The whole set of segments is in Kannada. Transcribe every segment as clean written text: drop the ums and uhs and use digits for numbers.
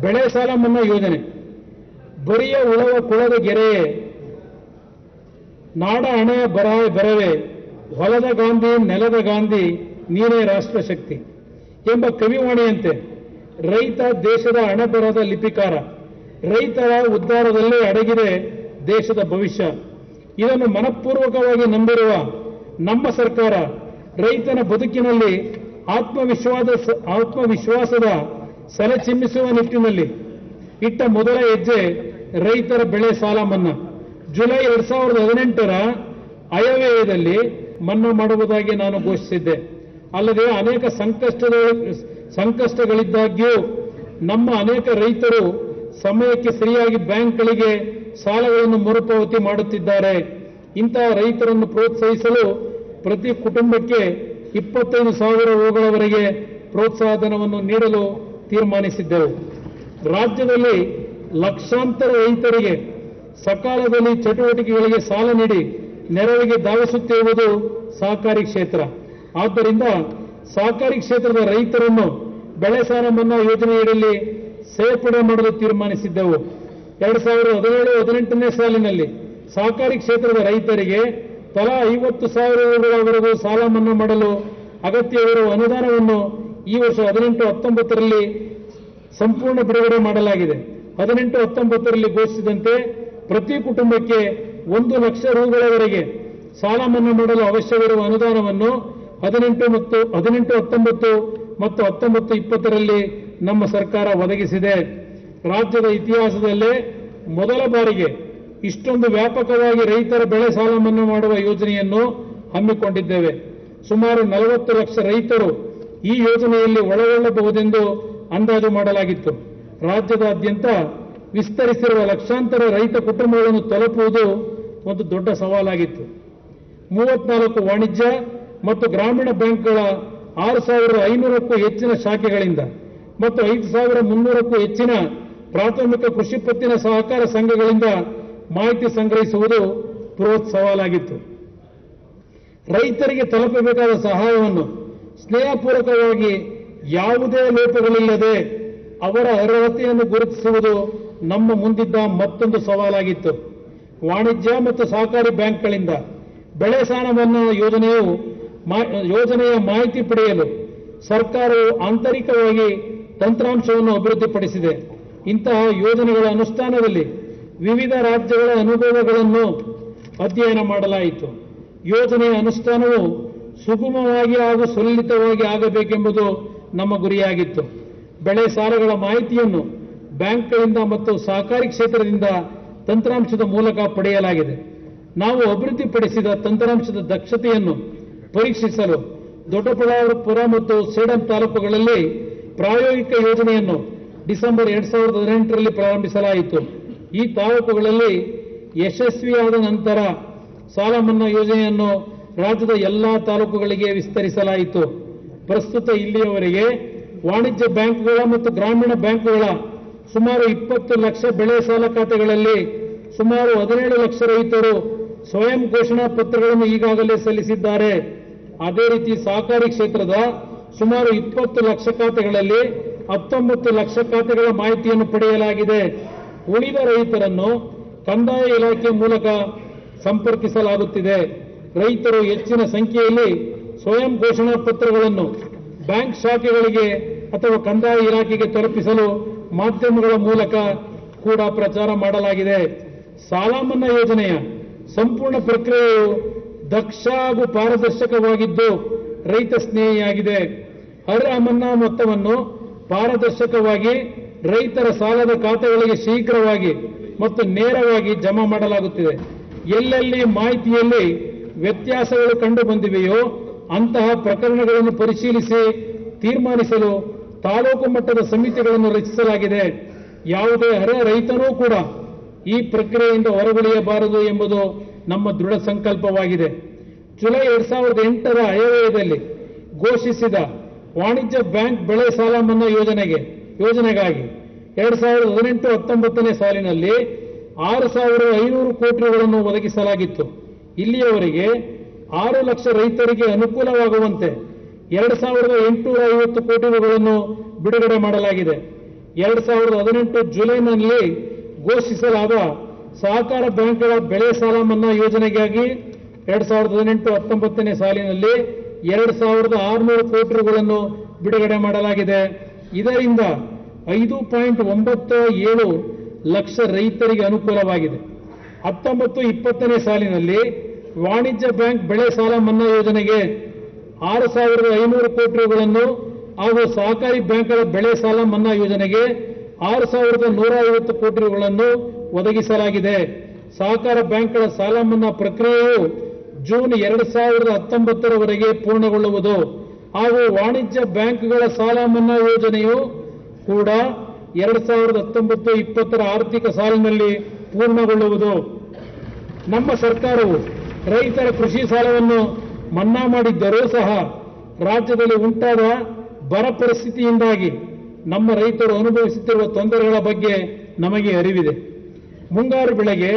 ಬೆಳೆ ಸಾಲ ಮನ್ನಾ ಯೋಜನೆ ಬರಿಯ ಉಳವ ಕುಳದ ಗೆರೆಯೇ, ನಾಡ ಹಣೆ ಬರವೇ, ಹೊಲದ ಗಾಂಧಿ ನೆಲದ ಗಾಂಧಿ ನೀನೇ ರಾಷ್ಟ್ರಶಕ್ತಿ ಎಂಬ ಕವಿವಾಣಿಯಂತೆ ರೈತ ದೇಶದ ಹಣೆಬರಹದ ಲಿಪಿಕಾರ. ರೈತರ ಉದ್ಧಾರದಲ್ಲೇ ಅಡಗಿದೆ ದೇಶದ ಭವಿಷ್ಯ. ಇದನ್ನು ಮನಪೂರ್ವಕವಾಗಿ ನಂಬಿರುವ ನಮ್ಮ ಸರ್ಕಾರ ರೈತನ ಬದುಕಿನಲ್ಲಿ ಆತ್ಮವಿಶ್ವಾಸದ ಸೆಲೆ ಚಿಮ್ಮಿಸುವ ನಿಟ್ಟಿನಲ್ಲಿ ಇಟ್ಟ ಮೊದಲ ಹೆಜ್ಜೆ ರೈತರ ಬೆಳೆ ಸಾಲ ಮನ್ನಾ. ಜುಲೈ 2018ರ ಆಯವ್ಯಯದಲ್ಲಿ ಮನ್ನಾ ಮಾಡುವುದಾಗಿ ನಾನು ಘೋಷಿಸಿದ್ದೆ. ಅಲ್ಲದೆ ಅನೇಕ ಸಂಕಷ್ಟಗಳಿದ್ದಾಗ್ಯೂ ನಮ್ಮ ಅನೇಕ ರೈತರು ಸಮಯಕ್ಕೆ ಸರಿಯಾಗಿ ಬ್ಯಾಂಕ್ಗಳಿಗೆ ಸಾಲಗಳನ್ನು ಮರುಪಾವತಿ ಮಾಡುತ್ತಿದ್ದಾರೆ. ಇಂತಹ ರೈತರನ್ನು ಪ್ರೋತ್ಸಾಹಿಸಲು ಪ್ರತಿ ಕುಟುಂಬಕ್ಕೆ 25,000 ರುಗಳವರೆಗೆ ಪ್ರೋತ್ಸಾಹಧನವನ್ನು ನೀಡಲು ತೀರ್ಮಾನಿಸಿದ್ದೆವು. ರಾಜ್ಯದಲ್ಲಿ ಲಕ್ಷಾಂತರ ರೈತರಿಗೆ ಸಕಾಲದಲ್ಲಿ ಚಟುವಟಿಕೆಗಳಿಗೆ ಸಾಲ ನೀಡಿ ನೆರವಿಗೆ ಧಾವಿಸುತ್ತಿರುವುದು ಸಹಕಾರಿ ಕ್ಷೇತ್ರ. ಆದ್ದರಿಂದ ಸಹಕಾರಿ ಕ್ಷೇತ್ರದ ರೈತರನ್ನು ಬೆಳೆ ಸಾಲ ಮನ್ನಾ ಯೋಜನೆಯಡಿಯಲ್ಲಿ ಸೇರ್ಪಡೆ ಮಾಡಲು ತೀರ್ಮಾನಿಸಿದ್ದೆವು. 2017-18ನೇ ಸಾಲಿನಲ್ಲಿ ಸಹಕಾರಿ ಕ್ಷೇತ್ರದ ರೈತರಿಗೆ ತಲಾ 50,000 ರುಗಳವರೆಗೂ ಸಾಲ ಮನ್ನಾ ಮಾಡಲು ಅಗತ್ಯವಿರುವ ಅನುದಾನವನ್ನು ಈ ವರ್ಷ 18-19ರಲ್ಲಿ ಸಂಪೂರ್ಣ ಬಿಡುಗಡೆ ಮಾಡಲಾಗಿದೆ. 18-19ರಲ್ಲಿ ಘೋಷಿಸಿದಂತೆ ಪ್ರತಿ ಕುಟುಂಬಕ್ಕೆ 1 ಲಕ್ಷ ರುಗಳವರೆಗೆ ಸಾಲ ಮನ್ನಾ ಮಾಡಲು ಅವಶ್ಯವಿರುವ ಅನುದಾನವನ್ನು 18-19 ಮತ್ತು 19-20ರಲ್ಲಿ ನಮ್ಮ ಸರ್ಕಾರ ಒದಗಿಸಿದೆ. ರಾಜ್ಯದ ಇತಿಹಾಸದಲ್ಲೇ ಮೊದಲ ಬಾರಿಗೆ ಇಷ್ಟೊಂದು ವ್ಯಾಪಕವಾಗಿ ರೈತರ ಬೆಳೆ ಸಾಲ ಮನ್ನಾ ಮಾಡುವ ಯೋಜನೆಯನ್ನು ಹಮ್ಮಿಕೊಂಡಿದ್ದೇವೆ. ಸುಮಾರು 40 ಲಕ್ಷ ರೈತರು ಈ ಯೋಜನೆಯಲ್ಲಿ ಒಳಗೊಳ್ಳಬಹುದೆಂದು ಅಂದಾಜು ಮಾಡಲಾಗಿತ್ತು. ರಾಜ್ಯದಾದ್ಯಂತ ವಿಸ್ತರಿಸಿರುವ ಲಕ್ಷಾಂತರ ರೈತ ಕುಟುಂಬಗಳನ್ನು ತಲುಪುವುದು ಒಂದು ದೊಡ್ಡ ಸವಾಲಾಗಿತ್ತು. 34 ವಾಣಿಜ್ಯ ಮತ್ತು ಗ್ರಾಮೀಣ ಬ್ಯಾಂಕ್ಗಳ 6,500ಕ್ಕೂ ಹೆಚ್ಚಿನ ಶಾಖೆಗಳಿಂದ ಮತ್ತು 5,300ಕ್ಕೂ ಹೆಚ್ಚಿನ ಪ್ರಾಥಮಿಕ ಕೃಷಿ ಪತ್ತಿನ ಸಹಕಾರ ಸಂಘಗಳಿಂದ ಮಾಹಿತಿ ಸಂಗ್ರಹಿಸುವುದು ಬೃಹತ್ ಸವಾಲಾಗಿತ್ತು. ರೈತರಿಗೆ ತಲುಪಬೇಕಾದ ಸಹಾಯವನ್ನು ಸ್ನೇಹಪೂರ್ವಕವಾಗಿ ಯಾವುದೇ ಲೋಪಗಳಿಲ್ಲದೆ ಅವರ ಅರ್ಹತೆಯನ್ನು ಗುರುತಿಸುವುದು ನಮ್ಮ ಮುಂದಿದ್ದ ಮತ್ತೊಂದು ಸವಾಲಾಗಿತ್ತು. ವಾಣಿಜ್ಯ ಮತ್ತು ಸಹಕಾರಿ ಬ್ಯಾಂಕ್ಗಳಿಂದ ಬೆಳೆ ಸಾಲ ಮನ್ನಾ ಯೋಜನೆಯ ಮಾಹಿತಿ ಪಡೆಯಲು ಸರ್ಕಾರವು ಆಂತರಿಕವಾಗಿ ತಂತ್ರಾಂಶವನ್ನು ಅಭಿವೃದ್ಧಿಪಡಿಸಿದೆ. ಇಂತಹ ಯೋಜನೆಗಳ ಅನುಷ್ಠಾನದಲ್ಲಿ ವಿವಿಧ ರಾಜ್ಯಗಳ ಅನುಭವಗಳನ್ನು ಅಧ್ಯಯನ ಮಾಡಲಾಯಿತು. ಯೋಜನೆಯ ಅನುಷ್ಠಾನವು ಸುಗಮವಾಗಿ ಹಾಗೂ ಸುಲಲಿತವಾಗಿ ಆಗಬೇಕೆಂಬುದು ನಮ್ಮ ಗುರಿಯಾಗಿತ್ತು. ಬೆಳೆ ಸಾಲಗಳ ಮಾಹಿತಿಯನ್ನು ಬ್ಯಾಂಕ್ಗಳಿಂದ ಮತ್ತು ಸಹಕಾರಿ ಕ್ಷೇತ್ರದಿಂದ ತಂತ್ರಾಂಶದ ಮೂಲಕ ಪಡೆಯಲಾಗಿದೆ. ನಾವು ಅಭಿವೃದ್ಧಿಪಡಿಸಿದ ತಂತ್ರಾಂಶದ ದಕ್ಷತೆಯನ್ನು ಪರೀಕ್ಷಿಸಲು ದೊಡ್ಡಬಳ್ಳಾಪುರ ಮತ್ತು ಸೇಡಂ ತಾಲೂಕುಗಳಲ್ಲಿ ಪ್ರಾಯೋಗಿಕ ಯೋಜನೆಯನ್ನು ಡಿಸೆಂಬರ್ 2018ರಲ್ಲಿ ಪ್ರಾರಂಭಿಸಲಾಯಿತು. ಈ ತಾಲೂಕುಗಳಲ್ಲಿ ಯಶಸ್ವಿಯಾದ ನಂತರ ಸಾಲ ಮನ್ನಾ ಯೋಜನೆಯನ್ನು ರಾಜ್ಯದ ಎಲ್ಲಾ ತಾಲೂಕುಗಳಿಗೆ ವಿಸ್ತರಿಸಲಾಯಿತು. ಪ್ರಸ್ತುತ ಇಲ್ಲಿಯವರೆಗೆ ವಾಣಿಜ್ಯ ಬ್ಯಾಂಕ್ಗಳ ಮತ್ತು ಗ್ರಾಮೀಣ ಬ್ಯಾಂಕ್ಗಳ ಸುಮಾರು 20 ಲಕ್ಷ ಬೆಳೆ ಸಾಲ ಖಾತೆಗಳಲ್ಲಿ ಸುಮಾರು 17 ಲಕ್ಷ ರೈತರು ಸ್ವಯಂ ಘೋಷಣಾ ಪತ್ರಗಳನ್ನು ಈಗಾಗಲೇ ಸಲ್ಲಿಸಿದ್ದಾರೆ. ಅದೇ ರೀತಿ ಸಹಕಾರಿ ಕ್ಷೇತ್ರದ ಸುಮಾರು 20 ಲಕ್ಷ ಖಾತೆಗಳಲ್ಲಿ 19 ಲಕ್ಷ ಖಾತೆಗಳ ಮಾಹಿತಿಯನ್ನು ಪಡೆಯಲಾಗಿದೆ. ಉಳಿದ ರೈತರನ್ನು ಕಂದಾಯ ಇಲಾಖೆ ಮೂಲಕ ಸಂಪರ್ಕಿಸಲಾಗುತ್ತಿದೆ. ರೈತರು ಹೆಚ್ಚಿನ ಸಂಖ್ಯೆಯಲ್ಲಿ ಸ್ವಯಂ ಘೋಷಣಾ ಪತ್ರಗಳನ್ನು ಬ್ಯಾಂಕ್ ಶಾಖೆಗಳಿಗೆ ಅಥವಾ ಕಂದಾಯ ಇಲಾಖೆಗೆ ತಲುಪಿಸಲು ಮಾಧ್ಯಮಗಳ ಮೂಲಕ ಕೂಡ ಪ್ರಚಾರ ಮಾಡಲಾಗಿದೆ. ಸಾಲ ಮನ್ನಾ ಯೋಜನೆಯ ಸಂಪೂರ್ಣ ಪ್ರಕ್ರಿಯೆಯು ದಕ್ಷ ಹಾಗೂ ಪಾರದರ್ಶಕವಾಗಿದ್ದು ರೈತ ಸ್ನೇಹಿಯಾಗಿದೆ. ಅರ್ಹ ಮನ್ನಾ ಮೊತ್ತವನ್ನು ಪಾರದರ್ಶಕವಾಗಿ ರೈತರ ಸಾಲದ ಖಾತೆಗಳಿಗೆ ಶೀಘ್ರವಾಗಿ ಮತ್ತು ನೇರವಾಗಿ ಜಮಾ ಮಾಡಲಾಗುತ್ತಿದೆ. ಎಲ್ಲೆಲ್ಲಿ ಮಾಹಿತಿಯಲ್ಲಿ ವ್ಯತ್ಯಾಸಗಳು ಕಂಡು ಬಂದಿವೆಯೋ ಅಂತಹ ಪ್ರಕರಣಗಳನ್ನು ಪರಿಶೀಲಿಸಿ ತೀರ್ಮಾನಿಸಲು ತಾಲೂಕು ಮಟ್ಟದ ಸಮಿತಿಗಳನ್ನು ರಚಿಸಲಾಗಿದೆ. ಯಾವುದೇ ಅರ್ಹ ರೈತನೂ ಕೂಡ ಈ ಪ್ರಕ್ರಿಯೆಯಿಂದ ಹೊರಗುಳಿಯಬಾರದು ಎಂಬುದು ನಮ್ಮ ದೃಢ ಸಂಕಲ್ಪವಾಗಿದೆ. ಜುಲೈ 2008ರ ಆಯವ್ಯಯದಲ್ಲಿ ಘೋಷಿಸಿದ ವಾಣಿಜ್ಯ ಬ್ಯಾಂಕ್ ಬೆಳೆ ಸಾಲ ಮನ್ನಾ ಯೋಜನೆಗಾಗಿ 2018-19ನೇ ಸಾಲಿನಲ್ಲಿ 6,500 ಕೋಟಿ ರುಗಳನ್ನು ಒದಗಿಸಲಾಗಿತ್ತು. ಇಲ್ಲಿಯವರೆಗೆ 6 ಲಕ್ಷ ರೈತರಿಗೆ ಅನುಕೂಲವಾಗುವಂತೆ 2,850 ಕೋಟಿ ರುಗಳನ್ನು ಬಿಡುಗಡೆ ಮಾಡಲಾಗಿದೆ. 2018 ಜುಲೈನಲ್ಲಿ ಘೋಷಿಸಲಾದ ಸಹಕಾರ ಬ್ಯಾಂಕ್ಗಳ ಬೆಳೆ ಸಾಲ ಮನ್ನಾ ಯೋಜನೆಗಾಗಿ 2018-19 ಸಾಲಿನಲ್ಲಿ 2,600 ಕೋಟಿ ರುಗಳನ್ನು ಬಿಡುಗಡೆ ಮಾಡಲಾಗಿದೆ. ಇದರಿಂದ 5.97 ಲಕ್ಷ ರೈತರಿಗೆ ಅನುಕೂಲವಾಗಿದೆ. 19-20 ಸಾಲಿನಲ್ಲಿ ವಾಣಿಜ್ಯ ಬ್ಯಾಂಕ್ ಬೆಳೆ ಸಾಲ ಮನ್ನಾ ಯೋಜನೆಗೆ 6,500 ಕೋಟಿ ರುಗಳನ್ನು ಹಾಗೂ ಸಹಕಾರಿ ಬ್ಯಾಂಕ್ಗಳ ಬೆಳೆ ಸಾಲ ಮನ್ನಾ ಯೋಜನೆಗೆ 6,150 ಕೋಟಿ ರುಗಳನ್ನು ಒದಗಿಸಲಾಗಿದೆ. ಸಹಕಾರ ಬ್ಯಾಂಕ್ಗಳ ಸಾಲ ಮನ್ನಾ ಪ್ರಕ್ರಿಯೆಯು ಜೂನ್ 2019 ಪೂರ್ಣಗೊಳ್ಳುವುದು ಹಾಗೂ ವಾಣಿಜ್ಯ ಬ್ಯಾಂಕ್ಗಳ ಸಾಲ ಮನ್ನಾ ಯೋಜನೆಯು ಕೂಡ 2019-20 ಆರ್ಥಿಕ ಸಾಲಿನಲ್ಲಿ ಪೂರ್ಣಗೊಳ್ಳುವುದು. ನಮ್ಮ ಸರ್ಕಾರವು ರೈತರ ಕೃಷಿ ಸಾಲವನ್ನು ಮನ್ನಾ ಮಾಡಿದ್ದರೂ ಸಹ ರಾಜ್ಯದಲ್ಲಿ ಉಂಟಾದ ಬರ ಪರಿಸ್ಥಿತಿಯಿಂದಾಗಿ ನಮ್ಮ ರೈತರು ಅನುಭವಿಸುತ್ತಿರುವ ತೊಂದರೆಗಳ ಬಗ್ಗೆ ನಮಗೆ ಅರಿವಿದೆ. ಮುಂಗಾರು ಬೆಳೆಗೆ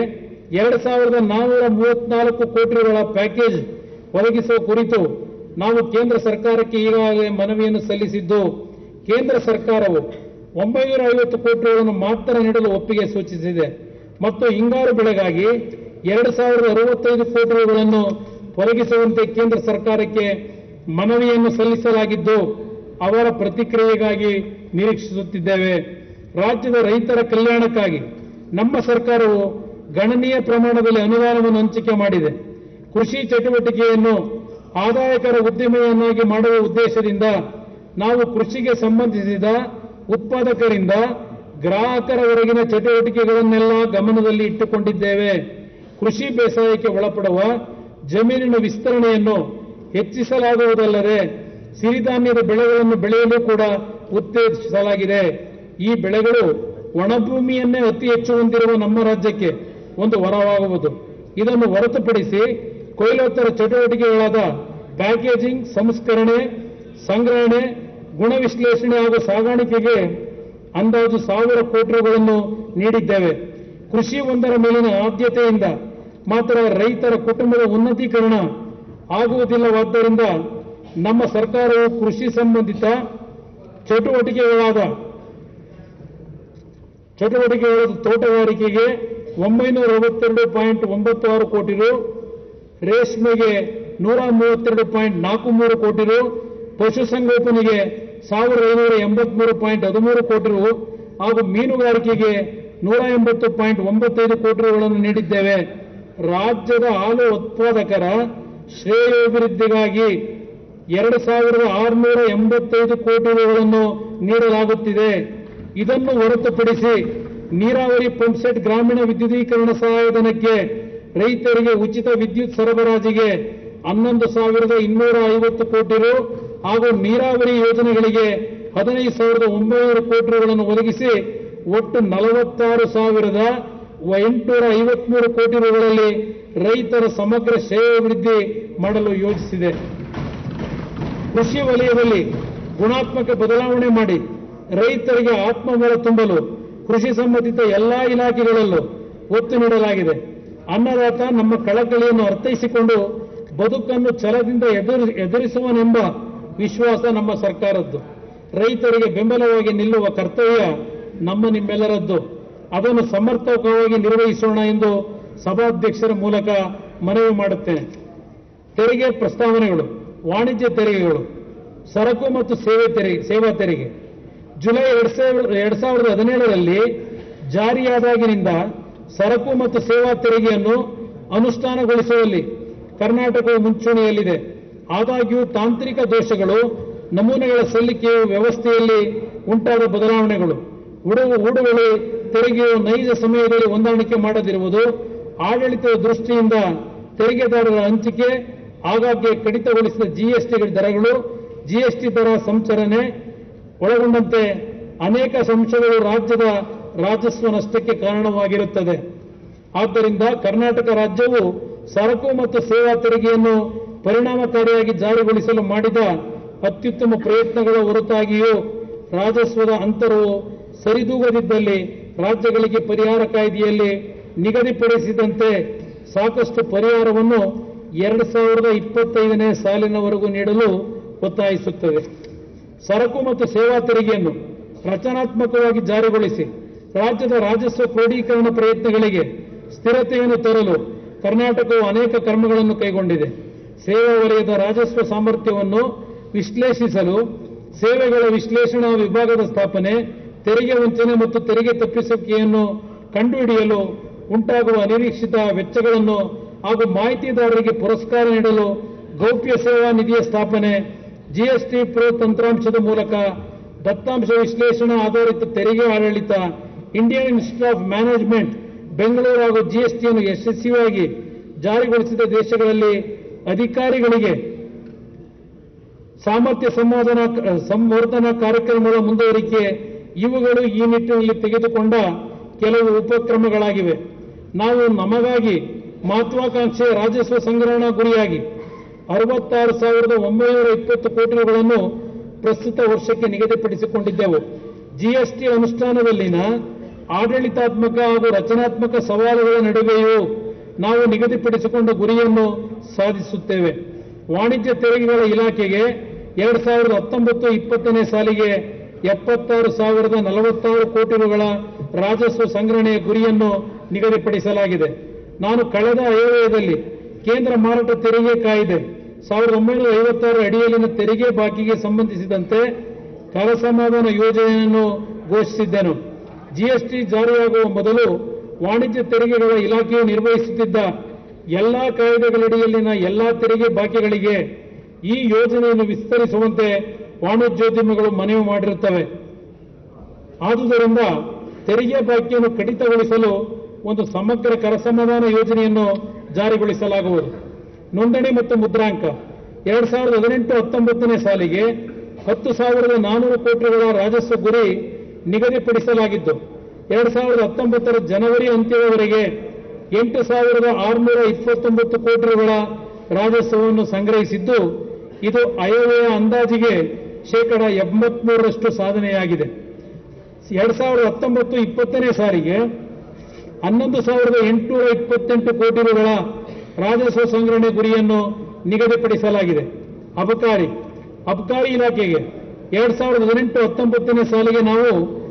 2,434 ಕೋಟಿ ರುಗಳ ಪ್ಯಾಕೇಜ್ ಒದಗಿಸುವ ಕುರಿತು ನಾವು ಕೇಂದ್ರ ಸರ್ಕಾರಕ್ಕೆ ಈಗಾಗಲೇ ಮನವಿಯನ್ನು ಸಲ್ಲಿಸಿದ್ದು, ಕೇಂದ್ರ ಸರ್ಕಾರವು 950 ಕೋಟಿ ರುಗಳನ್ನು ಮಾತ್ರ ನೀಡಲು ಒಪ್ಪಿಗೆ ಸೂಚಿಸಿದೆ ಮತ್ತು ಹಿಂಗಾರು ಬೆಳೆಗಾಗಿ 2,065 ಕೋಟಿ ರುಗಳನ್ನು ಒದಗಿಸುವಂತೆ ಕೇಂದ್ರ ಸರ್ಕಾರಕ್ಕೆ ಮನವಿಯನ್ನು ಸಲ್ಲಿಸಲಾಗಿದ್ದು, ಅವರ ಪ್ರತಿಕ್ರಿಯೆಗಾಗಿ ನಿರೀಕ್ಷಿಸುತ್ತಿದ್ದೇವೆ. ರಾಜ್ಯದ ರೈತರ ಕಲ್ಯಾಣಕ್ಕಾಗಿ ನಮ್ಮ ಸರ್ಕಾರವು ಗಣನೀಯ ಪ್ರಮಾಣದಲ್ಲಿ ಅನುದಾನವನ್ನು ಹಂಚಿಕೆ ಮಾಡಿದೆ. ಕೃಷಿ ಚಟುವಟಿಕೆಯನ್ನು ಆದಾಯಕರ ಉದ್ದಿಮೆಯನ್ನಾಗಿ ಮಾಡುವ ಉದ್ದೇಶದಿಂದ ನಾವು ಕೃಷಿಗೆ ಸಂಬಂಧಿಸಿದ ಉತ್ಪಾದಕರಿಂದ ಗ್ರಾಹಕರವರೆಗಿನ ಚಟುವಟಿಕೆಗಳನ್ನೆಲ್ಲ ಗಮನದಲ್ಲಿ ಇಟ್ಟುಕೊಂಡಿದ್ದೇವೆ. ಕೃಷಿ ಬೇಸಾಯಕ್ಕೆ ಒಳಪಡುವ ಜಮೀನಿನ ವಿಸ್ತರಣೆಯನ್ನು ಹೆಚ್ಚಿಸಲಾಗುವುದಲ್ಲದೆ ಸಿರಿಧಾನ್ಯದ ಬೆಳೆಗಳನ್ನು ಬೆಳೆಯಲು ಕೂಡ ಉತ್ತೇಜಿಸಲಾಗಿದೆ. ಈ ಬೆಳೆಗಳು ಒಣಭೂಮಿಯನ್ನೇ ಅತಿ ಹೆಚ್ಚು ಹೊಂದಿರುವ ನಮ್ಮ ರಾಜ್ಯಕ್ಕೆ ಒಂದು ವರವಾಗುವುದು. ಇದನ್ನು ಹೊರತುಪಡಿಸಿ ಕೊಯ್ಲೋತ್ತರ ಚಟುವಟಿಕೆಗಳಾದ ಪ್ಯಾಕೇಜಿಂಗ್, ಸಂಸ್ಕರಣೆ, ಸಂಗ್ರಹಣೆ, ಗುಣವಿಶ್ಲೇಷಣೆ ಹಾಗೂ ಸಾಗಾಣಿಕೆಗೆ ಅಂದಾಜು 1,000 ಕೋಟಿ ರುಗಳನ್ನು ನೀಡಿದ್ದೇವೆ. ಕೃಷಿ ಒಂದರ ಮೇಲಿನ ಆದ್ಯತೆಯಿಂದ ಮಾತ್ರ ರೈತರ ಕುಟುಂಬದ ಉನ್ನತೀಕರಣ ಆಗುವುದಿಲ್ಲವಾದ್ದರಿಂದ ನಮ್ಮ ಸರ್ಕಾರವು ಕೃಷಿ ಸಂಬಂಧಿತ ಚಟುವಟಿಕೆಗಳಾದ ತೋಟಗಾರಿಕೆಗೆ 962.96 ಕೋಟಿ ರು, ರೇಷ್ಮೆಗೆ 132.43 ಕೋಟಿ ರು, ಪಶುಸಂಗೋಪನೆಗೆ 1,583.13 ಕೋಟಿ ರು ಹಾಗೂ ಮೀನುಗಾರಿಕೆಗೆ 180.95 ಕೋಟಿ ರುಗಳನ್ನು ನೀಡಿದ್ದೇವೆ. ರಾಜ್ಯದ ಹಾಲು ಉತ್ಪಾದಕರ ಶ್ರೇಯೋಭಿವೃದ್ಧಿಗಾಗಿ 2,685 ಕೋಟಿ ರುಗಳನ್ನು ನೀಡಲಾಗುತ್ತಿದೆ. ಇದನ್ನು ಹೊರತುಪಡಿಸಿ ನೀರಾವರಿ ಪಂಪ್ಸೆಟ್ ಗ್ರಾಮೀಣ ವಿದ್ಯುದೀಕರಣ ಸಹಾಯಧನಕ್ಕೆ ರೈತರಿಗೆ ಉಚಿತ ವಿದ್ಯುತ್ ಸರಬರಾಜಿಗೆ 11,250 ಕೋಟಿ ರು ಹಾಗೂ ನೀರಾವರಿ ಯೋಜನೆಗಳಿಗೆ 15,900 ಕೋಟಿ ರುಗಳನ್ನು ಒದಗಿಸಿ ಒಟ್ಟು 46,853 ಕೋಟಿ ರುಗಳಲ್ಲಿ ರೈತರ ಸಮಗ್ರ ಶ್ರೇಯೋಭಿವೃದ್ಧಿ ಮಾಡಲು ಯೋಜಿಸಿದೆ. ಕೃಷಿ ವಲಯದಲ್ಲಿ ಗುಣಾತ್ಮಕ ಬದಲಾವಣೆ ಮಾಡಿ ರೈತರಿಗೆ ಆತ್ಮಬಲ ತುಂಬಲು ಕೃಷಿ ಸಂಬಂಧಿತ ಎಲ್ಲಾ ಇಲಾಖೆಗಳಲ್ಲೂ ಒತ್ತು ನೀಡಲಾಗಿದೆ. ಅನ್ನದಾತ ನಮ್ಮ ಕಳಕಳಿಯನ್ನು ಅರ್ಥೈಸಿಕೊಂಡು ಬದುಕನ್ನು ಛಲದಿಂದ ಎದುರಿಸುವನೆಂಬ ವಿಶ್ವಾಸ ನಮ್ಮ ಸರ್ಕಾರದ್ದು. ರೈತರಿಗೆ ಬೆಂಬಲವಾಗಿ ನಿಲ್ಲುವ ಕರ್ತವ್ಯ ನಿಮ್ಮೆಲ್ಲರದ್ದು. ಅದನ್ನು ಸಮರ್ಪಕವಾಗಿ ನಿರ್ವಹಿಸೋಣ ಎಂದು ಸಭಾಧ್ಯಕ್ಷರ ಮೂಲಕ ಮನವಿ ಮಾಡುತ್ತೇನೆ. ತೆರಿಗೆ ಪ್ರಸ್ತಾವನೆಗಳು, ವಾಣಿಜ್ಯ ತೆರಿಗೆಗಳು, ಸರಕು ಮತ್ತು ಸೇವಾ ತೆರಿಗೆ ಜುಲೈ 2017ರಲ್ಲಿ ಜಾರಿಯಾದಾಗಿನಿಂದ ಸರಕು ಮತ್ತು ಸೇವಾ ತೆರಿಗೆಯನ್ನು ಅನುಷ್ಠಾನಗೊಳಿಸುವಲ್ಲಿ ಕರ್ನಾಟಕವು ಮುಂಚೂಣಿಯಲ್ಲಿದೆ. ಆದಾಗ್ಯೂ ತಾಂತ್ರಿಕ ದೋಷಗಳು, ನಮೂನೆಗಳ ಸಲ್ಲಿಕೆಯ ವ್ಯವಸ್ಥೆಯಲ್ಲಿ ಉಂಟಾದ ಬದಲಾವಣೆಗಳು, ಹೂಡುವಳಿ ತೆರಿಗೆಯು ನೈಜ ಸಮಯದಲ್ಲಿ ಹೊಂದಾಣಿಕೆ ಮಾಡದಿರುವುದು, ಆಡಳಿತದ ದೃಷ್ಟಿಯಿಂದ ತೆರಿಗೆದಾರರ ಹಂಚಿಕೆ, ಆಗಾಗ್ಗೆ ಕಡಿತಗೊಳಿಸಿದ ಜಿಎಸ್ಟಿ ದರಗಳು, ಜಿಎಸ್ಟಿ ದರ ಸಂಚರಣೆ ಒಳಗೊಂಡಂತೆ ಅನೇಕ ಅಂಶಗಳು ರಾಜ್ಯದ ರಾಜಸ್ವ ನಷ್ಟಕ್ಕೆ ಕಾರಣವಾಗಿರುತ್ತದೆ. ಆದ್ದರಿಂದ ಕರ್ನಾಟಕ ರಾಜ್ಯವು ಸರಕು ಮತ್ತು ಸೇವಾ ತೆರಿಗೆಯನ್ನು ಪರಿಣಾಮಕಾರಿಯಾಗಿ ಜಾರಿಗೊಳಿಸಲು ಮಾಡಿದ ಅತ್ಯುತ್ತಮ ಪ್ರಯತ್ನಗಳ ಹೊರತಾಗಿಯೂ ರಾಜಸ್ವದ ಅಂತರವು ಸರಿದೂಗದಿದ್ದಲ್ಲಿ ರಾಜ್ಯಗಳಿಗೆ ಪರಿಹಾರ ಕಾಯ್ದೆಯಲ್ಲಿ ನಿಗದಿಪಡಿಸಿದಂತೆ ಸಾಕಷ್ಟು ಪರಿಹಾರವನ್ನು 2025ನೇ ಸಾಲಿನವರೆಗೂ ನೀಡಲು ಒತ್ತಾಯಿಸುತ್ತದೆ. ಸರಕು ಮತ್ತು ಸೇವಾ ತೆರಿಗೆಯನ್ನು ರಚನಾತ್ಮಕವಾಗಿ ಜಾರಿಗೊಳಿಸಿ ರಾಜ್ಯದ ರಾಜಸ್ವ ಕ್ರೋಢೀಕರಣ ಪ್ರಯತ್ನಗಳಿಗೆ ಸ್ಥಿರತೆಯನ್ನು ತರಲು ಕರ್ನಾಟಕವು ಅನೇಕ ಕ್ರಮಗಳನ್ನು ಕೈಗೊಂಡಿದೆ. ಸೇವಾ ವಲಯದ ರಾಜಸ್ವ ಸಾಮರ್ಥ್ಯವನ್ನು ವಿಶ್ಲೇಷಿಸಲು ಸೇವೆಗಳ ವಿಶ್ಲೇಷಣಾ ವಿಭಾಗದ ಸ್ಥಾಪನೆ, ತೆರಿಗೆ ವಂಚನೆ ಮತ್ತು ತೆರಿಗೆ ತಪ್ಪಿಸುವಿಕೆಯನ್ನು ಕಂಡುಹಿಡಿಯಲು ಉಂಟಾಗುವ ಅನಿರೀಕ್ಷಿತ ವೆಚ್ಚಗಳನ್ನು ಹಾಗೂ ಮಾಹಿತಿದಾರರಿಗೆ ಪುರಸ್ಕಾರ ನೀಡಲು ಗೌಪ್ಯ ಸೇವಾ ನಿಧಿಯ ಸ್ಥಾಪನೆ, ಜಿಎಸ್ಟಿ ಪ್ರೋ ತಂತ್ರಾಂಶದ ಮೂಲಕ ದತ್ತಾಂಶ ವಿಶ್ಲೇಷಣಾ ಆಧಾರಿತ ತೆರಿಗೆ ಆಡಳಿತ, Indian Institute of Management Bengaluru ಹಾಗೂ ಜಿಎಸ್ಟಿಯನ್ನು ಯಶಸ್ವಿಯಾಗಿ ಜಾರಿಗೊಳಿಸಿದ ದೇಶಗಳಲ್ಲಿ ಅಧಿಕಾರಿಗಳಿಗೆ ಸಾಮರ್ಥ್ಯ ಸಂವರ್ಧನಾ ಕಾರ್ಯಕ್ರಮಗಳ ಮುಂದುವರಿಕೆ ಇವುಗಳು ಈ ನಿಟ್ಟಿನಲ್ಲಿ ತೆಗೆದುಕೊಂಡ ಕೆಲವು ಉಪಕ್ರಮಗಳಾಗಿವೆ. ನಾವು ನಮಗಾಗಿ ಮಹತ್ವಾಕಾಂಕ್ಷೆಯ ರಾಜಸ್ವ ಸಂಗ್ರಹಣಾ ಗುರಿಯಾಗಿ 66,920 ಕೋಟಿ ರೂಗಳನ್ನು ಪ್ರಸ್ತುತ ವರ್ಷಕ್ಕೆ ನಿಗದಿಪಡಿಸಿಕೊಂಡಿದ್ದೆವು. ಜಿಎಸ್ಟಿ ಅನುಷ್ಠಾನದಲ್ಲಿನ ಆಡಳಿತಾತ್ಮಕ ಹಾಗೂ ರಚನಾತ್ಮಕ ಸವಾಲುಗಳ ನಡುವೆಯೂ ನಾವು ನಿಗದಿಪಡಿಸಿಕೊಂಡ ಗುರಿಯನ್ನು ಸಾಧಿಸುತ್ತೇವೆ. ವಾಣಿಜ್ಯ ತೆರಿಗೆಗಳ ಇಲಾಖೆಗೆ 2019-20 ಸಾಲಿಗೆ 76,046 ಕೋಟಿ ರೂಗಳ ರಾಜಸ್ವ ಸಂಗ್ರಹಣೆಯ ಗುರಿಯನ್ನು ನಿಗದಿಪಡಿಸಲಾಗಿದೆ. ನಾನು ಕಳೆದ ಆಯವ್ಯಯದಲ್ಲಿ ಕೇಂದ್ರ ಮಾರಾಟ ತೆರಿಗೆ ಕಾಯ್ದೆ 1956 ಅಡಿಯಲ್ಲಿನ ತೆರಿಗೆ ಬಾಕಿಗೆ ಸಂಬಂಧಿಸಿದಂತೆ ಕರ ಸಮಾಧಾನ ಯೋಜನೆಯನ್ನು ಘೋಷಿಸಿದ್ದೆನು. ಜಿಎಸ್ಟಿ ಜಾರಿಯಾಗುವ ಮೊದಲು ವಾಣಿಜ್ಯ ತೆರಿಗೆಗಳ ಇಲಾಖೆಯು ನಿರ್ವಹಿಸುತ್ತಿದ್ದ ಎಲ್ಲಾ ಕಾಯ್ದೆಗಳಡಿಯಲ್ಲಿನ ಎಲ್ಲಾ ತೆರಿಗೆ ಬಾಕಿಗಳಿಗೆ ಈ ಯೋಜನೆಯನ್ನು ವಿಸ್ತರಿಸುವಂತೆ ವಾಣಿಜ್ಯೋದ್ಯಮಿಗಳು ಮನವಿ ಮಾಡಿರುತ್ತವೆ. ಆದುದರಿಂದ ತೆರಿಗೆ ಬಾಕಿಯನ್ನು ಕಡಿತಗೊಳಿಸಲು ಒಂದು ಸಮಗ್ರ ಕರ ಸಮಾಧಾನ ಯೋಜನೆಯನ್ನು ಜಾರಿಗೊಳಿಸಲಾಗುವುದು. ನೋಂದಣಿ ಮತ್ತು ಮುದ್ರಾಂಕ 2018-19 ಸಾಲಿಗೆ 10,400 ಕೋಟಿಗಳ ರಾಜಸ್ವ ಗುರಿ ನಿಗದಿಪಡಿಸಲಾಗಿದ್ದು 2019 ಜನವರಿ ಅಂತ್ಯದವರೆಗೆ 8,629 ಕೋಟಿ ರೂಗಳ ರಾಜಸ್ವವನ್ನು ಸಂಗ್ರಹಿಸಿದ್ದು, ಇದು ಆಯವ್ಯಯ ಅಂದಾಜಿಗೆ 83% ಸಾಧನೆಯಾಗಿದೆ. 2019-20 ಸಾಲಿಗೆ 11,828 ಕೋಟಿ ರೂಗಳ ರಾಜಸ್ವ ಸಂಗ್ರಹಣೆ ಗುರಿಯನ್ನು ನಿಗದಿಪಡಿಸಲಾಗಿದೆ. ಅಬಕಾರಿ ಇಲಾಖೆಗೆ 2018-19 ಸಾಲಿಗೆ ನಾವು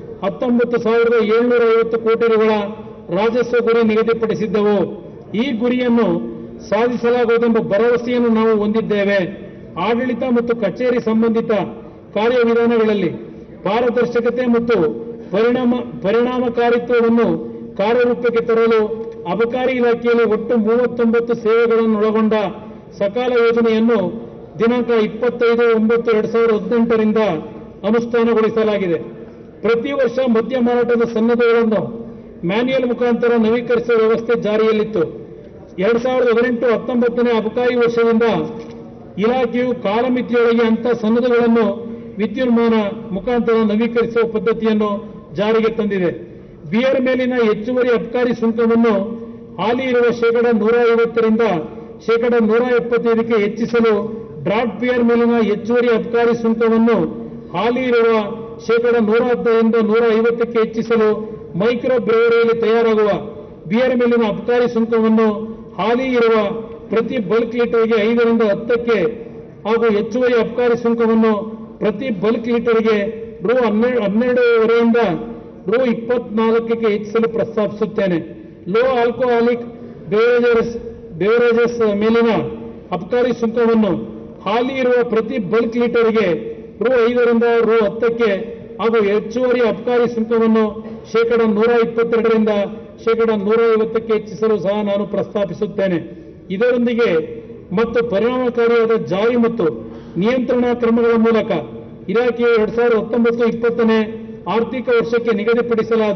19,750 ಕೋಟಿ ರೂಗಳ ರಾಜಸ್ವ ಗುರಿ ನಿಗದಿಪಡಿಸಿದ್ದೆವು. ಈ ಗುರಿಯನ್ನು ಸಾಧಿಸಲಾಗುವುದೆಂಬ ಭರವಸೆಯನ್ನು ನಾವು ಹೊಂದಿದ್ದೇವೆ. ಆಡಳಿತ ಮತ್ತು ಕಚೇರಿ ಸಂಬಂಧಿತ ಕಾರ್ಯವಿಧಾನಗಳಲ್ಲಿ ಪಾರದರ್ಶಕತೆ ಮತ್ತು ಪರಿಣಾಮಕಾರಿತ್ವವನ್ನು ಕಾರ್ಯರೂಪಕ್ಕೆ ತರಲು ಅಬಕಾರಿ ಇಲಾಖೆಯಲ್ಲಿ ಒಟ್ಟು 39 ಸೇವೆಗಳನ್ನು ಒಳಗೊಂಡ ಸಕಾಲ ಯೋಜನೆಯನ್ನು ದಿನಾಂಕ 25/9/2018 ಅನುಷ್ಠಾನಗೊಳಿಸಲಾಗಿದೆ. ಪ್ರತಿ ವರ್ಷ ಮದ್ಯ ಮಾರಾಟದ ಸನ್ನದ್ಧಗಳನ್ನು ಮ್ಯಾನ್ಯುಯಲ್ ಮುಖಾಂತರ ನವೀಕರಿಸುವ ವ್ಯವಸ್ಥೆ ಜಾರಿಯಲ್ಲಿತ್ತು. 2018-19 ಅಬಕಾರಿ ವರ್ಷದಿಂದ ಇಲಾಖೆಯು ಕಾಲಮಿತಿಯೊಳಗೆ ಅಂಥ ಸನ್ನದ್ಧಗಳನ್ನು ವಿದ್ಯುನ್ಮಾನ ಮುಖಾಂತರ ನವೀಕರಿಸುವ ಪದ್ಧತಿಯನ್ನು ಜಾರಿಗೆ ತಂದಿದೆ. ಬಿಯರ್ ಮೇಲಿನ ಹೆಚ್ಚುವರಿ ಅಬಕಾರಿ ಸುಂಕವನ್ನು ಹಾಲಿ ಇರುವ 150% 175% ಹೆಚ್ಚಿಸಲು, ಡ್ರಾಫ್ಟ್ ಬಿಯರ್ ಮೇಲಿನ ಹೆಚ್ಚುವರಿ ಅಬಕಾರಿ ಸುಂಕವನ್ನು ಹಾಲಿ ಇರುವ 110% 150% ಹೆಚ್ಚಿಸಲು, ಮೈಕ್ರೋ ಬ್ರೆವರಿಯಲ್ಲಿ ತಯಾರಾಗುವ ಬಿಯರ್ ಮೇಲಿನ ಅಬಕಾರಿ ಸುಂಕವನ್ನು ಹಾಲಿ ಇರುವ ಪ್ರತಿ ಬಲ್ಕ್ ಲೀಟರ್ಗೆ 5ರಿಂದ 10ಕ್ಕೆ ಹಾಗೂ ಹೆಚ್ಚುವರಿ ಅಬಕಾರಿ ಸುಂಕವನ್ನು ಪ್ರತಿ ಬಲ್ಕ್ ಲೀಟರ್ಗೆ ರೂ 12.5ರಿಂದ ರೂ 24ಕ್ಕೆ ಹೆಚ್ಚಿಸಲು ಪ್ರಸ್ತಾಪಿಸುತ್ತೇನೆ. ಲೋ ಆಲ್ಕೋಹಾಲಿಕ್ ಬೇವರೇಜಸ್ ಮೇಲಿನ ಅಬಕಾರಿ ಸುಂಕವನ್ನು ಹಾಲಿ ಇರುವ ಪ್ರತಿ ಬಲ್ಕ್ ಲೀಟರ್ಗೆ ರೂ 5ರಿಂದ ರೂ 10ಕ್ಕೆ ಹಾಗೂ ಹೆಚ್ಚುವರಿ ಅಬಕಾರಿ ಸುಂಕವನ್ನು 122ರಿಂದ 150ಕ್ಕೆ ಹೆಚ್ಚಿಸಲು ಸಹ ನಾನು ಪ್ರಸ್ತಾಪಿಸುತ್ತೇನೆ. ಇದರೊಂದಿಗೆ ಮತ್ತು ಪರಿಣಾಮಕಾರಿಯಾದ ಜಾರಿ ಮತ್ತು ನಿಯಂತ್ರಣ ಕ್ರಮಗಳ ಮೂಲಕ ಇಲಾಖೆಯು 2019-20 ಆರ್ಥಿಕ ವರ್ಷಕ್ಕೆ ನಿಗದಿಪಡಿಸಲಾದ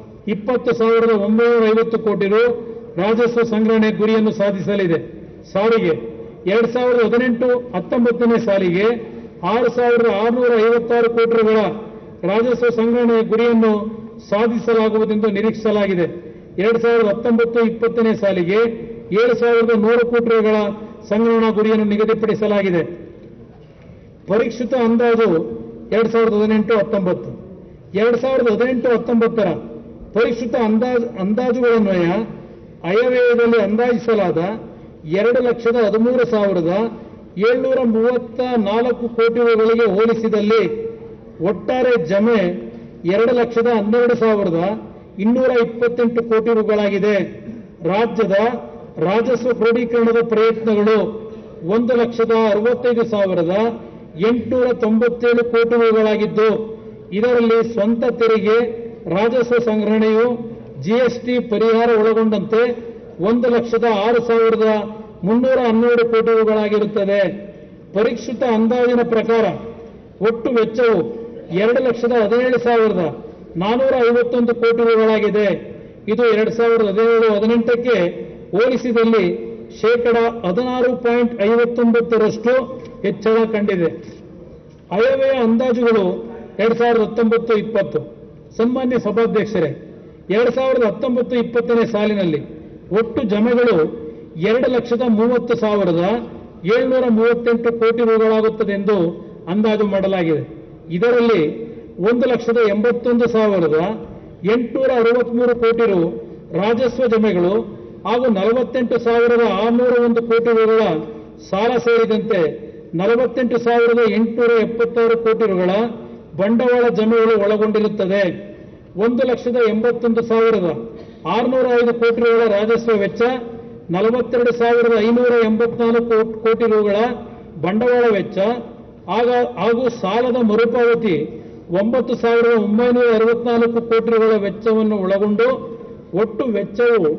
20,950 ಕೋಟಿ ರೂ ರಾಜಸ್ವ ಸಂಗ್ರಹಣೆ ಗುರಿಯನ್ನು ಸಾಧಿಸಲಿದೆ. ಸಾರಿಗೆ 2018-19 ಸಾಲಿಗೆ 6,656 ಕೋಟಿ ರೂಗಳ ರಾಜಸ್ವ ಸಂಗ್ರಹಣೆಯ ಗುರಿಯನ್ನು ಸಾಧಿಸಲಾಗುವುದೆಂದು ನಿರೀಕ್ಷಿಸಲಾಗಿದೆ. 2019-20 ಸಾಲಿಗೆ 7,100 ಕೋಟಿ ರೂಗಳ ಸಂಗ್ರಹಣಾ ಗುರಿಯನ್ನು ನಿಗದಿಪಡಿಸಲಾಗಿದೆ. ಪರಿಷ್ಕೃತ ಅಂದಾಜು 2018-19 2018-19 ಪರಿಷ್ಕೃತ ಅಂದಾಜುಗಳನ್ವಯ ಆಯವ್ಯಯದಲ್ಲಿ ಅಂದಾಜಿಸಲಾದ 2,13,734 ಕೋಟಿ ರೂಗಳಿಗೆ ಹೋಲಿಸಿದಲ್ಲಿ ಒಟ್ಟಾರೆ ಜಮೆ 2,12,228 ಕೋಟಿ ರೂಗಳಾಗಿದೆ. ರಾಜ್ಯದ ರಾಜಸ್ವ ಕ್ರೋಢೀಕರಣದ ಪ್ರಯತ್ನಗಳು 1,65,897 ಕೋಟಿ ರೂಗಳಾಗಿದ್ದು, ಇದರಲ್ಲಿ ಸ್ವಂತ ತೆರಿಗೆ ರಾಜಸ್ವ ಸಂಗ್ರಹಣೆಯು ಜಿಎಸ್ಟಿ ಪರಿಹಾರ ಒಳಗೊಂಡಂತೆ 1,06,312 ಕೋಟಿ ರೂಗಳಾಗಿರುತ್ತದೆ. ಪರಿಷ್ಕೃತ ಅಂದಾಜಿನ ಪ್ರಕಾರ ಒಟ್ಟು ವೆಚ್ಚವು 2,17,451 ಕೋಟಿ ರೂಗಳಾಗಿದೆ. ಇದು 2017-18ಕ್ಕೆ ಹೋಲಿಸಿದಲ್ಲಿ 16.59% ಹೆಚ್ಚಳ ಕಂಡಿದೆ. ಆಯವ್ಯಯ ಅಂದಾಜುಗಳು 2019-20. ಸನ್ಮಾನ್ಯ ಸಭಾಧ್ಯಕ್ಷರೇ, 2019-20ನೇ ಸಾಲಿನಲ್ಲಿ ಒಟ್ಟು ಜಮೆಗಳು 2,30,738 ಕೋಟಿ ರೂಗಳಾಗುತ್ತದೆ ಎಂದು ಅಂದಾಜು ಮಾಡಲಾಗಿದೆ. ಇದರಲ್ಲಿ 1,81,863 ಕೋಟಿ ರು ರಾಜಸ್ವ ಜಮೆಗಳು ಹಾಗೂ 48,601 ಕೋಟಿ ರೂಗಳ ಸಾಲ ಸೇರಿದಂತೆ 48,876 ಕೋಟಿ ರೂಗಳ ಬಂಡವಾಳ ಜಮೆಗಳು ಒಳಗೊಂಡಿರುತ್ತದೆ. 1,81,605 ಕೋಟಿ ರೂಗಳ ರಾಜಸ್ವ ವೆಚ್ಚ, 42,584 ಕೋಟಿ ರೂಗಳ ಬಂಡವಾಳ ವೆಚ್ಚ ಹಾಗೂ ಸಾಲದ ಮರುಪಾವತಿ 9,964 ಕೋಟಿ ರೂಗಳ ವೆಚ್ಚವನ್ನು ಒಳಗೊಂಡು ಒಟ್ಟು ವೆಚ್ಚವು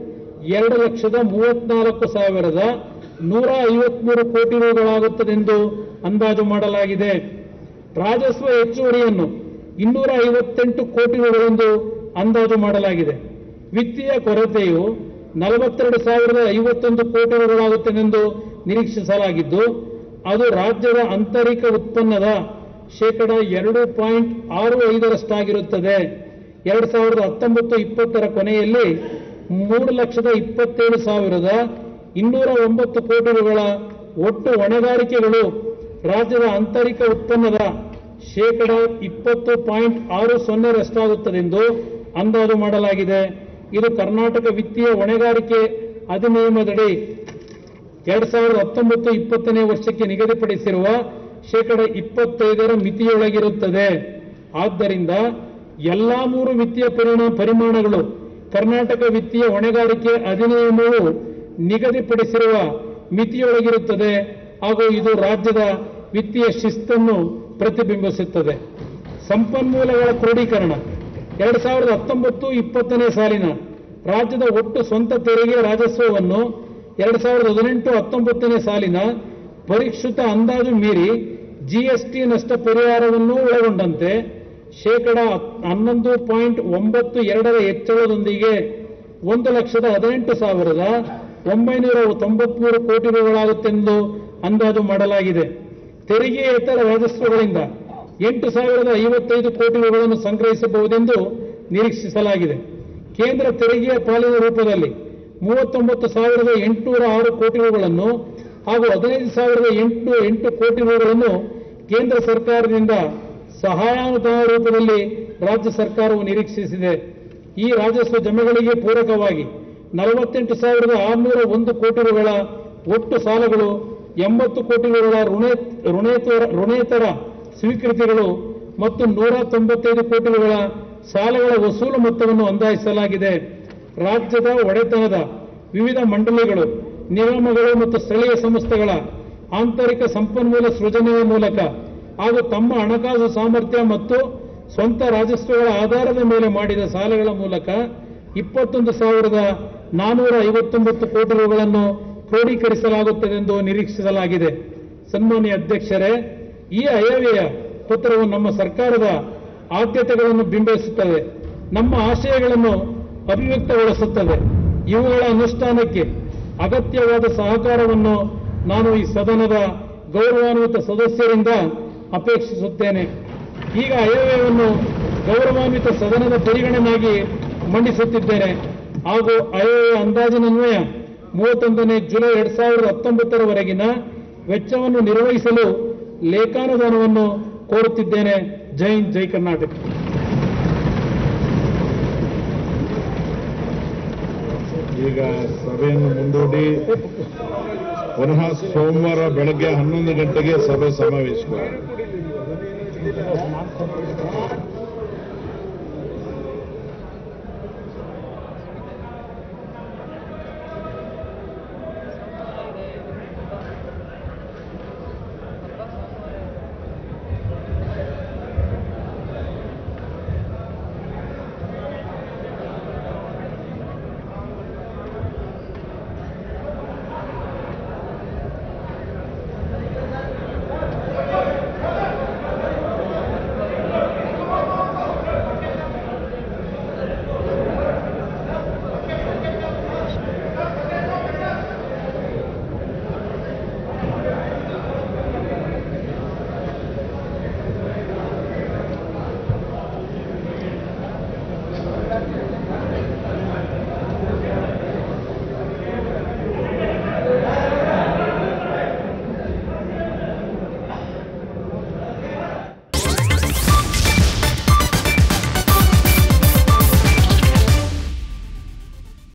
2,34,153 ಕೋಟಿ ರೂಗಳಾಗುತ್ತದೆಂದು ಅಂದಾಜು ಮಾಡಲಾಗಿದೆ. ರಾಜಸ್ವ ಹೆಚ್ಚುವರಿಯನ್ನು 258 ಕೋಟಿ ರೂಗಳೆಂದು ಅಂದಾಜು ಮಾಡಲಾಗಿದೆ. ವಿತ್ತೀಯ ಕೊರತೆಯು 42,051 ಕೋಟಿ ರೂಗಳಾಗುತ್ತದೆಂದು ನಿರೀಕ್ಷಿಸಲಾಗಿದ್ದು, ಅದು ರಾಜ್ಯದ ಆಂತರಿಕ ಉತ್ಪನ್ನದ 2.65%. 2019-20ರ ಕೊನೆಯಲ್ಲಿ 3,27,209 ಕೋಟಿ ರೂಗಳ ಒಟ್ಟು ಹೊಣೆಗಾರಿಕೆಗಳು ರಾಜ್ಯದ ಆಂತರಿಕ ಉತ್ಪನ್ನದ 20.60%ರಷ್ಟಾಗುತ್ತದೆಂದು ಅಂದಾಜು ಮಾಡಲಾಗಿದೆ. ಇದು ಕರ್ನಾಟಕ ವಿತ್ತೀಯ ಹೊಣೆಗಾರಿಕೆ ಅಧಿನಿಯಮದಡಿ 2019-20ನೇ ವರ್ಷಕ್ಕೆ ನಿಗದಿಪಡಿಸಿರುವ 25% ಮಿತಿಯೊಳಗಿರುತ್ತದೆ. ಆದ್ದರಿಂದ ಎಲ್ಲಾ 3 ವಿತ್ತೀಯ ಪರಿಮಾಣಗಳು ಕರ್ನಾಟಕ ವಿತ್ತೀಯ ಹೊಣೆಗಾರಿಕೆ ಅಧಿನಿಯಮವು ನಿಗದಿಪಡಿಸಿರುವ ಮಿತಿಯೊಳಗಿರುತ್ತದೆ ಹಾಗೂ ಇದು ರಾಜ್ಯದ ವಿತ್ತೀಯ ಶಿಸ್ತನ್ನು ಪ್ರತಿಬಿಂಬಿಸುತ್ತದೆ. ಸಂಪನ್ಮೂಲಗಳ ಕ್ರೋಢೀಕರಣ 2019-20ನೇ ಸಾಲಿನ ರಾಜ್ಯದ ಒಟ್ಟು ಸ್ವಂತ ತೆರಿಗೆ ರಾಜಸ್ವವನ್ನು 2018-19ನೇ ಸಾಲಿನ ಪರಿಷ್ಕೃತ ಅಂದಾಜು ಮೀರಿ ಜಿಎಸ್ಟಿ ನಷ್ಟ ಪರಿಹಾರವನ್ನು ಒಳಗೊಂಡಂತೆ 11.92% ಹೆಚ್ಚಳದೊಂದಿಗೆ 1,18,993 ಕೋಟಿ ರೂಗಳಾಗುತ್ತೆಂದು ಅಂದಾಜು ಮಾಡಲಾಗಿದೆ. ತೆರಿಗೆಯೇತರ ರಾಜಸ್ವಗಳಿಂದ 8,055 ಕೋಟಿ ರೂಗಳನ್ನು ಸಂಗ್ರಹಿಸಬಹುದೆಂದು ನಿರೀಕ್ಷಿಸಲಾಗಿದೆ. ಕೇಂದ್ರ ತೆರಿಗೆಯ ಪಾಲಿನ ರೂಪದಲ್ಲಿ 39,806 ಕೋಟಿ ರೂಗಳನ್ನು ಹಾಗೂ 15,008 ಕೋಟಿ ರೂಗಳನ್ನು ಕೇಂದ್ರ ಸರ್ಕಾರದಿಂದ ಸಹಾಯಧನ ರೂಪದಲ್ಲಿ ರಾಜ್ಯ ಸರ್ಕಾರವು ನಿರೀಕ್ಷಿಸಿದೆ. ಈ ರಾಜಸ್ವ ಜಮೆಗಳಿಗೆ ಪೂರಕವಾಗಿ 48,601 ಕೋಟಿ ರೂಗಳ ಒಟ್ಟು ಸಾಲಗಳು, 80 ಕೋಟಿ ರೂಗಳ ಋಣೇತರ ಸ್ವೀಕೃತಿಗಳು ಮತ್ತು 195 ಕೋಟಿ ರೂಗಳ ಸಾಲಗಳ ವಸೂಲು ಮೊತ್ತವನ್ನು ಅಂದಾಜಿಸಲಾಗಿದೆ. ರಾಜ್ಯದ ಒಡೆತನದ ವಿವಿಧ ಮಂಡಳಿಗಳು, ನಿಗಮಗಳು ಮತ್ತು ಸ್ಥಳೀಯ ಸಂಸ್ಥೆಗಳ ಆಂತರಿಕ ಸಂಪನ್ಮೂಲ ಸೃಜನೆಯ ಮೂಲಕ ಹಾಗೂ ತಮ್ಮ ಹಣಕಾಸು ಸಾಮರ್ಥ್ಯ ಮತ್ತು ಸ್ವಂತ ರಾಜಸ್ವಗಳ ಆಧಾರದ ಮೇಲೆ ಮಾಡಿದ ಸಾಲಗಳ ಮೂಲಕ 21,459 ಕೋಟಿ ರೂಗಳನ್ನು ಕ್ರೋಢೀಕರಿಸಲಾಗುತ್ತದೆಂದು ನಿರೀಕ್ಷಿಸಲಾಗಿದೆ. ಸನ್ಮಾನ್ಯ ಅಧ್ಯಕ್ಷರೇ, ಈ ಆಯವ್ಯಯ ಪತ್ರವು ನಮ್ಮ ಸರ್ಕಾರದ ಆದ್ಯತೆಗಳನ್ನು ಬಿಂಬಿಸುತ್ತದೆ, ನಮ್ಮ ಆಶಯಗಳನ್ನು ಅಭಿವ್ಯಕ್ತಗೊಳಿಸುತ್ತದೆ. ಇವುಗಳ ಅನುಷ್ಠಾನಕ್ಕೆ ಅಗತ್ಯವಾದ ಸಹಕಾರವನ್ನು ನಾನು ಈ ಸದನದ ಗೌರವಾನ್ವಿತ ಸದಸ್ಯರಿಂದ ಅಪೇಕ್ಷಿಸುತ್ತೇನೆ. ಈಗ ಆಯವ್ಯಯವನ್ನು ಗೌರವಾನ್ವಿತ ಸದನದ ಪರಿಗಣನೆಯಾಗಿ ಮಂಡಿಸುತ್ತಿದ್ದೇನೆ ಹಾಗೂ ಆಯವ್ಯಯ ಅಂದಾಜಿನನ್ವಯ 31ನೇ ಜುಲೈ 2019ರವರೆಗಿನ ವೆಚ್ಚವನ್ನು ನಿರ್ವಹಿಸಲು ಲೇಖಾನುದಾನವನ್ನು ಕೋರುತ್ತಿದ್ದೇನೆ. ಜೈ ಹಿಂದ್, ಜೈ ಕರ್ನಾಟಕ. ಈಗ ಸಭೆಯನ್ನು ಮುಂದೂಡಿ ಪುನಃ ಸೋಮವಾರ ಬೆಳಗ್ಗೆ 11 ಗಂಟೆಗೆ ಸಭೆ ಸಮಾವೇಶವಾಗಿದೆ.